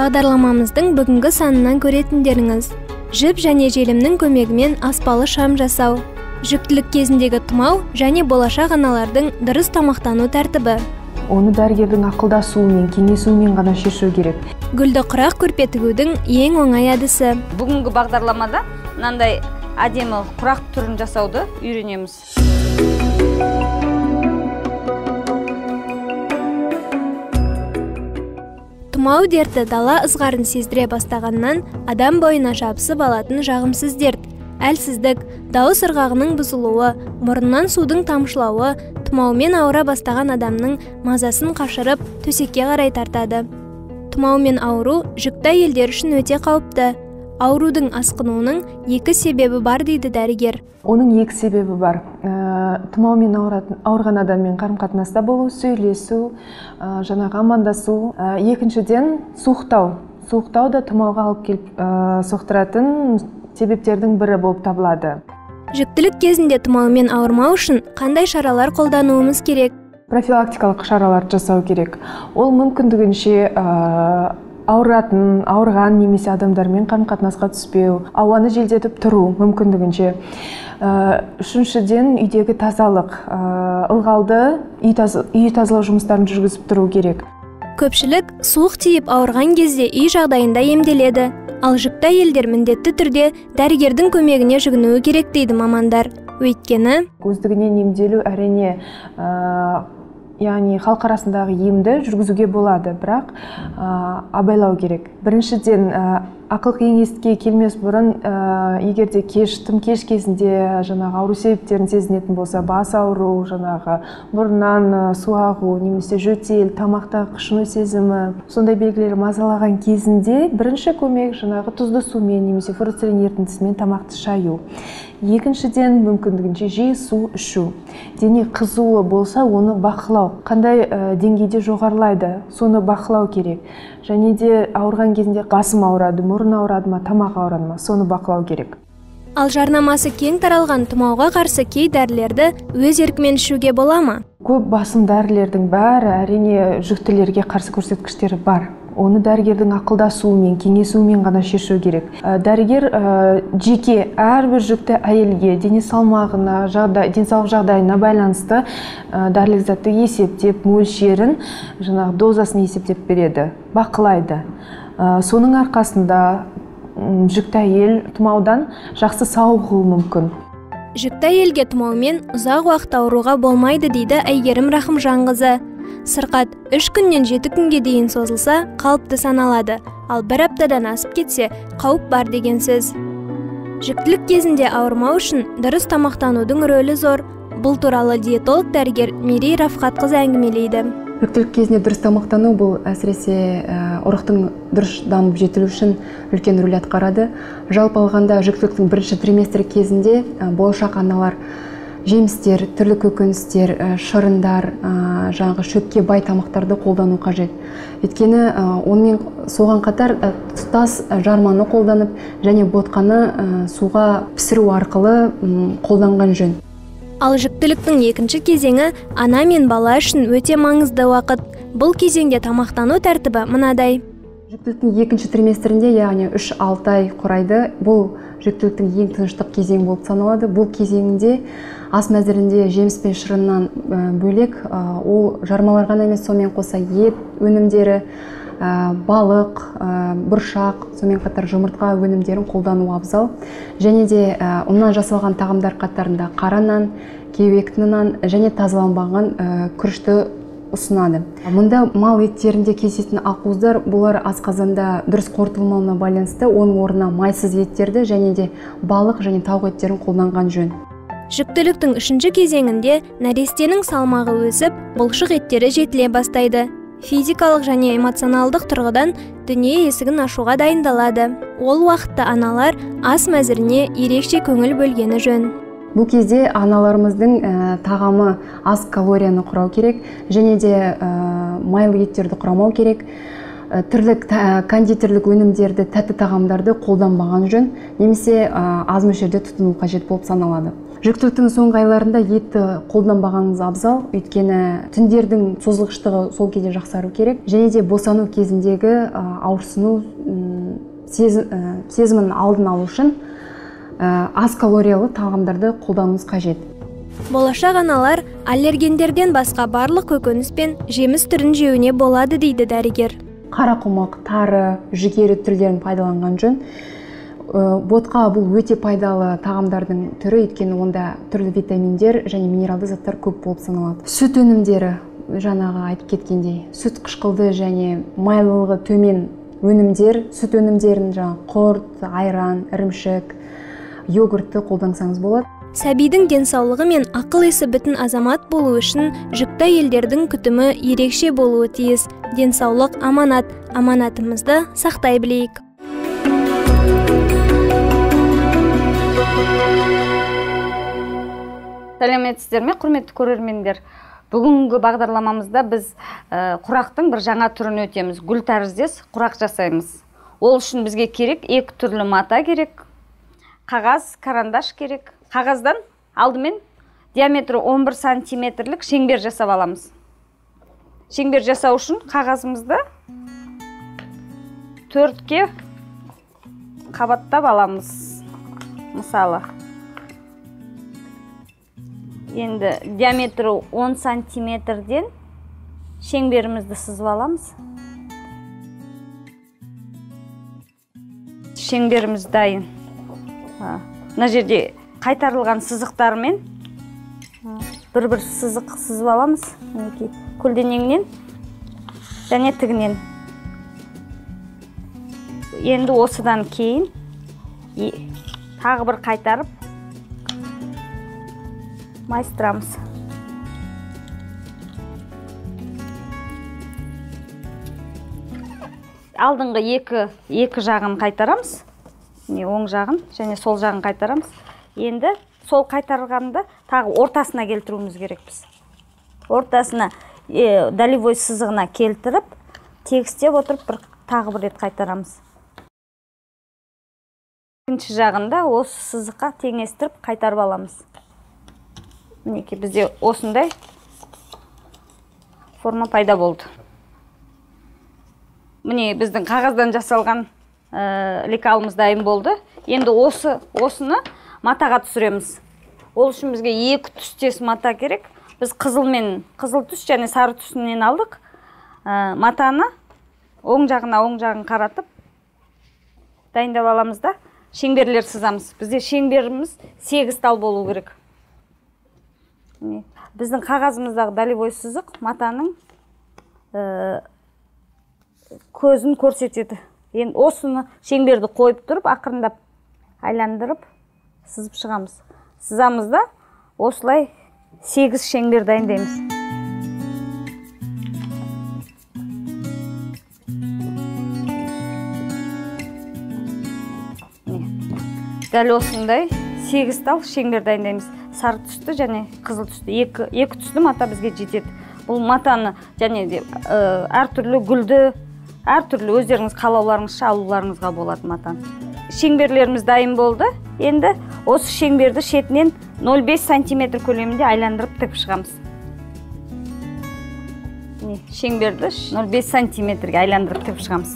Бағдарламамыздың бүгінгі санынан көретіндеріңіз: жіп және желімнің көмегімен аспалы шам жасау, жүктілік кезіндегі тұмау және болашақ аналардың дұрыс тамақтану тәртібі. Оны дәрігердің ақылдасуымен, кеңесуімен ғана шешу керек. Гүлді құрақ көрпе тігудің ең оңай әдісі. Бүгінгі бағдарламада мынандай әдемі құрақ түрін жасауды үйренеміз. Тұмау дерті дала ызғарын сездіре бастағаннан адам бойына жабысып алатын жағымсыз дерт, әлсіздік, дауыс ырғағының бұзылуы, мұрыннан судың тамшылауы тұмаумен ауыра бастаған адамның мазасын қашырып, төсекке қарай тартады. Тұмаумен ауыру жүкті әйелдер үшін өте қауіпті. Аурудың асқынуының 2 себебі бар дейді дәрігер. Оның 2 себебі бар. Тұмаумен ауырған адаммен қарым-қатынаста болу, сөйлесу, жаңағы амандасу. Екіншіден суықтау. Суықтау да тұмауға алып келіп соқтыратын себептердің бірі болып табылады. Жүктілік кезінде тұмаумен ауырмау үшін қандай шаралар қолдануымыз керек? Профилактикалық шаралар жасау керек. Ол мүмкіндігінше ауырған немесе адамдармен қарым-қатынасқа түспеу, ауаны желдетіп тұру мүмкіндігінше. Үшіншіден үйдегі тазалық, ылғалды үй тазалау жұмыстарын жүргізіп тұру керек. Көпшілік суық тиіп ауырған кезде үй жағдайында емделеді, ал жүкті әйелдер міндетті түрде дәрігердің көмегіне жүгінуі керек дейді мамандар. Өйткені өздігінен емделу әрине яғни халық арасындағы емді жүргізуге болады, бірақ абайлау керек. Біріншіден ақыл кеңеске келмес бұрын, егерде тым кеш кезінде жаңағы ауру себептерін сезінетін болса, бас ауру, жаңағы мұрыннан су ағу, немесе жөтел, тамақта қышыну сезімі, сондай белгілер мазалаған кезінде бірінші көмек жаңағы тұзды сумен немесе фурцелин ерітіндісімен тамақты шаю. Екіншіден мүмкіндігінше жиі су ішу. Дене қызуы болса, оны бақылау. Қандай деңгейде жоғарылайды, соны бақылау керек. Және де ауырған кезінде басым ауырады, мұрын ауырады ма, тамақ ауырады ма, соны бақылау керек. Ал жарнамасы кең таралған тұмауға қарсы кей дәрілерді өз еркімен ішуге бола ма? Көп басым дәрілердің бәрі әрине жүктілерге қарсы көрсеткіштері бар. Оны дәрігердің ақылдасуымен, кеңесуімен ғана шешу керек. Дәрігер жеке әрбір жүкті әйелге дене салмағына, денсаулық жағдайына байланысты дәрілік затты есептеп, мөлшерін, жаңағы дозасын есептеп береді, бақылайды. Соның арқасында жүкті әйел тұмаудан жақсы сауығуы мүмкін. Жүкті әйелге тұмаумен ұзақ уақыт ауыруға болмайды дейді Әйгерім Рахымжанқызы. Сырқат 3 күннен 7 күнге дейін созылса, қалыпты саналады, ал 1 аптадан асып кетсе, қауіп бар деген сөз. Жүктілік кезінде ауырмау үшін дұрыс тамақтанудың рөлі зор. Бұл туралы диетолог дәрігер Мерей Рафқатқызы әңгімелейді. Жүктілік кезінде дұрыс тамақтану бұл әсіресе ұрықтың дұрыс дамып жетілу үшін үлкен рөл атқарады. Жалпы алғанда жүктіліктің бірінші триместр кезінде болашақ аналар жемістер, түрлі көкөністер, шырындар, жаңағы шөпке бай тамақтарды қолдану қажет. Өйткені онымен соған қатар тұтас жарманы қолданып, және ботқаны суға пісіру арқылы қолданған жөн. Ал жүктіліктің екінші кезеңі ана мен бала үшін өте маңызды уақыт. Бұл кезеңде тамақтану тәртібі мынадай. Жүктіліктің екінші триместрінде, яғни 3-6 ай құрайды. Бұл жүктіліктің ең тыныштық кезең болып саналады. Бұл кезеңінде ас мәзірінде жеміс пен шырыннан бөлек, ол жармаларға емес, сонымен қоса ет өнімдері, балық, бұршақ, сонымен қатар жұмыртқа өнімдерін қолдану абзал. Және де ұннан жасалған тағамдар қатарында қара нан, кеуекті нан және тазаланбаған күрішті ұсынады. Мұнда мал еттерінде кездесетін ақуыздар, бұлар асқазанда дұрыс қорытылмауына байланысты, оның орнына майсыз еттерді және де балық және тауық еттерін қолданған жөн. Жүктіліктің 3-ші кезеңінде нәрестенің салмағы өсіп, бұлшық еттері жетіле бастайды. Физикалық және эмоционалдық тұрғыдан дүние есігін ашуға дайындалады. Ол уақытта аналар ас мәзіріне ерекше көңіл бөлгені жөн. Бұл кезде аналарымыздың тағамы аз калорияны құрау керек, және де майлы еттерді құрамау керек. Түрлі кондитерлік өнімдерді, тәтті тағамдарды қолданбаған жөн, немесе аз мөлшерде тұтыну қажет болып саналады. Жүктіліктің соңғы айларында етті қолданбағаныңыз абзал, өйткені тіндердің созылғыштығы сол кезде жақсару керек. Және де босану кезіндегі ауырсыну сезімін алдын алу үшін аз калориялы тағамдарды қолдануыңыз қажет. Болашақ аналар аллергендерден басқа барлық көкөніс пен жеміс түрін жеуіне болады дейді дәрігер. Қарақұмық, тары, жүгері түрлерін пайдаланған жөн. Ботқа бұл өте пайдалы тағамдардың түрі, өйткені онда түрлі витаминдер және минералды заттар көп болып саналады. Сүт өнімдері, жаңағы айтып кеткендей, сүт қышқылды және майлылығы төмен өнімдер, сүт өнімдерін құрт, айран, ірімшік, йогуртты қолдансаңыз болады. Сәбидің денсаулығы мен ақыл-есі бүтін азамат болу үшін жүкті әйелдердің күтімі ерекше болуы тиіс. Денсаулық аманат, аманатымызды сақтай білейік. Сәлеметсіздер ме, құрметті көрермендер? Бүгінгі бағдарламамызда біз құрақтың бір жаңа түрін өтеміз. Гүл тәріздес құрақ жасаймыз. Ол үшін бізге керек 2 түрлі мата керек, қағаз, карандаш керек. Қағаздан алдымен диаметрі 11 сантиметрлік шеңбер жасап аламыз. Шеңбер жасау үшін қағазымызды 4-ке қабаттап аламыз. Мысалы, енді диаметрі 10 сантиметрден шеңберімізді сызып аламыз. Шеңберіміз дайын. Мына жерде қайтарылған сызықтармен бір-бір сызық сызып аламыз. Көлденеңнен және тігінен. Енді осыдан кейін тағы бір қайтарып майыстырамыз. Алдыңғы екі жағын қайтарамыз. Оң жағын және сол жағын қайтарамыз. Енді сол қайтарылғанды тағы ортасына келтіруіміз керекпіз. Ортасына долевой сызығына келтіріп, тегістеп отырып тағы бір рет қайтарамыз. Екінші жағында осы сызыққа теңестіріп қайтарып аламыз. Мінекей бізде осындай форма пайда болды. Міне біздің қағаздан жасалған лекалымыз дайын болды. Енді осыны матаға түсіреміз. Ол үшін бізге 2 түстес мата керек. Біз қызыл түс және сары түсінен алдық. Матаны оң жағын қаратып дайындап аламыз да шеңберлер сызамыз. Бізде шеңберіміз 8 тал болу керек. Біздің қағазымыздағы долевой сызық матаның көзін көрсетеді. Енді осыны шеңберді қойып тұрып, ақырындап айландырып сызып шығамыз. Сызамыз да осылай 8 шеңбер дайындаймыз. Дәл осындай 8 тал шеңбер дайындаймыз. Сары түсті және қызыл түсті. Екі түсті мата бізге жетеді. Бұл матаны және әртүрлі гүлді, әртүрлі өздеріңіз қалауларыңызша алуларыңызға болады матаны. Шеңберлеріміз дайын болды. Енді осы шеңберді шетінен 0,5 сантиметр көлемінде айландырып тігіп шығамыз. Шеңберді 0,5 сантиметрге айландырып тігіп шығамыз.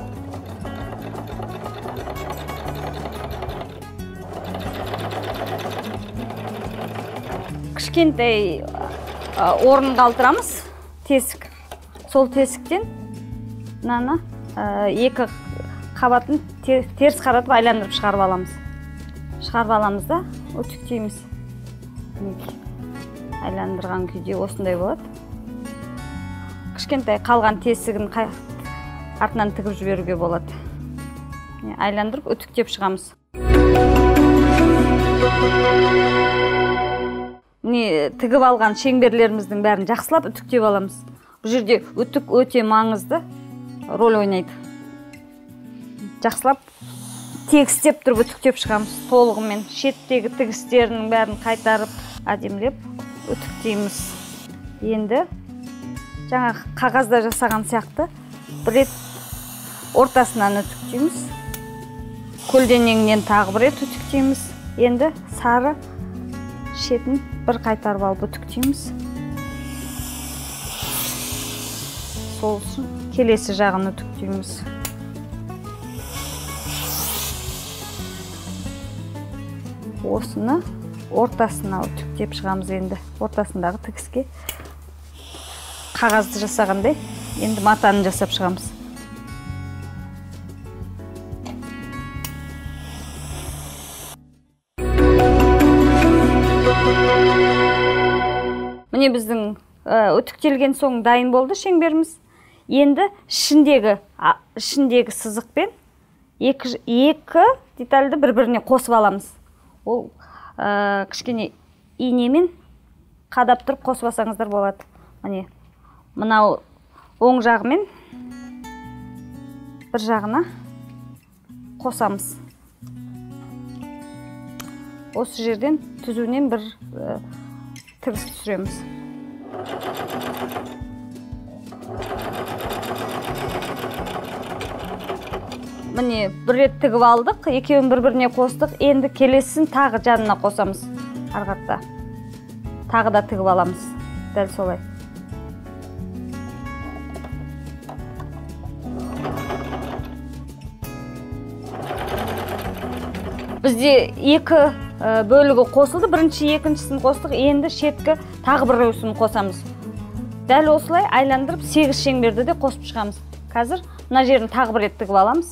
Кішкентай орын қалдырамыз, тесік. Сол тесіктен мынаны 2 қабатын теріс қаратып айландырып шығарып аламыз. Шығарып аламыз да үтіктейміз. Айландырған күйде осындай болады. Кішкентай қалған тесігін артынан тігіп жіберуге болады. Айландырып үтіктеп шығамыз. Тігіп алған шеңберлеріміздің бәрін жақсылап үтіктеп аламыз. Бұл жерде үтік өте маңызды рөл ойнайды. Жақсылап тегістеп тұрып үтіктеп шығамыз. Толығымен шеттегі тігістерінің бәрін қайтарып, әдемілеп үтіктейміз. Енді жаңа қағазда жасаған сияқты бір рет ортасынан үтіктейміз. Көлденеңнен тағы бір рет үтіктейміз. Енді сары шетін бір қайтарып алып үтіктейміз. Сол үшін келесі жағын үтіктейміз. Осыны ортасына үтіктеп шығамыз енді. Ортасындағы тігіске қағазды жасағандай, енді матаны жасап шығамыз. Міне біздің үтіктелген соң дайын болды шеңберіміз. Енді ішіндегі сызықпен екі детальді бір-біріне қосып аламыз. Ол кішкене инемен қадап тұрып қосып алсаңыздар болады. Міне мынау оң жағымен бір жағына қосамыз. Осы жерден түзуінен бір тігіс түсіреміз. Міне бір рет тігіп алдық, екеуін бір-біріне қостық. Енді келесін тағы жанына қосамыз. Арғатта тағы да тігіп аламыз. Дәл солай. Бізде екі бөлігі қосылды. Бірінші, екіншісін қостық. Енді шеткі тағы бір өсін қосамыз. Дәл осылай айландырып 8 шеңберді де қосып шығамыз. Қазір мына жерін тағы бір рет тігіп аламыз.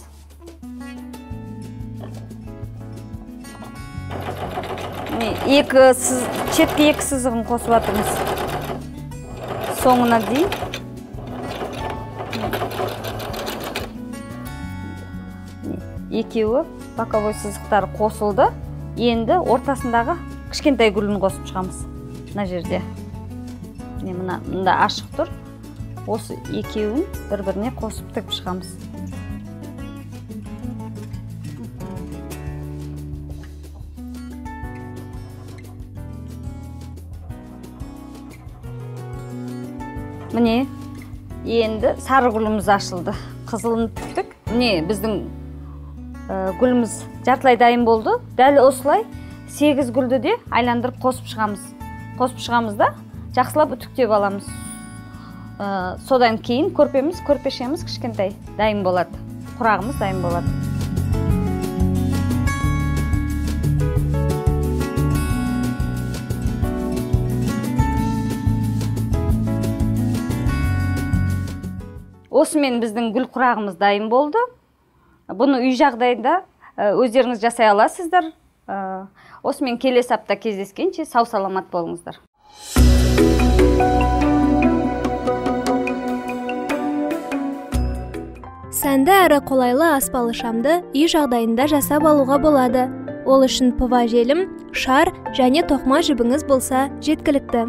Шеткі екі сызығын қосып атырмыз. Соңына дейін. Екеуі боковой сызықтары қосылды. Енді ортасындағы кішкентай гүлін қосып шығамыз. Мына жерде. Мында ашық тұр. Осы екеуін бір-біріне қосып тігіп шығамыз. Міне, енді сары гүліміз ашылды. Қызылын тіктік. Міне, біздің гүліміз жартылай дайын болды. Дәл осылай 8 гүлді де айландырып қосып шығамыз. Қосып шығамыз да жақсылап үтіктеп аламыз. Содан кейін көрпешеміз кішкентай дайын болады. Құрағымыз дайын болады. Осымен біздің гүл құрағымыз дайын болды. Бұны үй жағдайында өздеріңіз жасай аласыздар. Осымен келесі апта кездескенше сау саламат болыңыздар. Сәнді әрі қолайлы аспалы шамды үй жағдайында жасап алуға болады. Ол үшін пыва желім, шар және тоқма жібіңіз болса жеткілікті.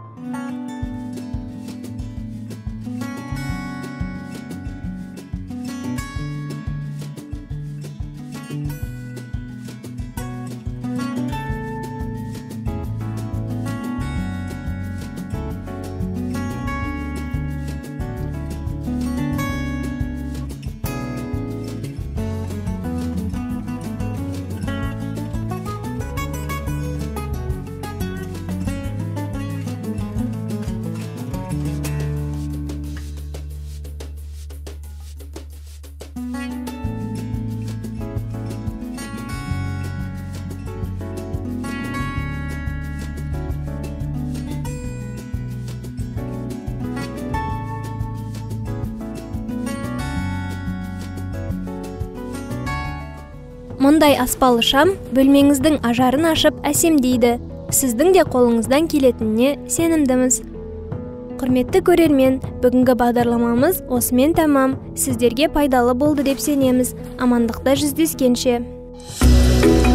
Мұндай аспалы шам бөлмеңіздің ажарын ашып әсемдейді. Сіздің де қолыңыздан келетініне сенімдіміз. Құрметті көрермен, бүгінгі бағдарламамыз осымен тамам. Сіздерге пайдалы болды деп сенеміз. Амандықта жүздескенше.